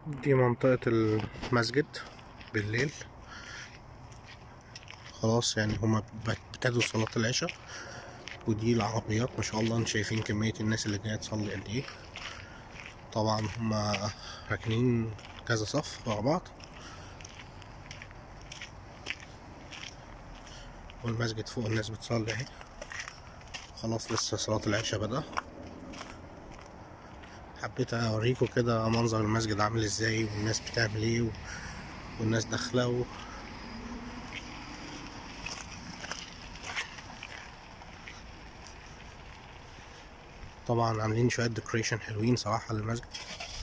دي منطقة المسجد بالليل. خلاص يعني هما ابتدوا صلاة العشاء، ودي العربيات ما شاء الله. انتوا شايفين كمية الناس اللي جاية تصلي قد ايه. طبعا هما راكنين كذا صف ورا بعض، والمسجد فوق الناس بتصلي اهي. خلاص لسه صلاة العشاء بدأ. حبيت اوريكم كده منظر المسجد عامل ازاي، والناس بتعمل ايه، والناس داخله. طبعا عاملين شويه ديكوريشن حلوين صراحه للمسجد.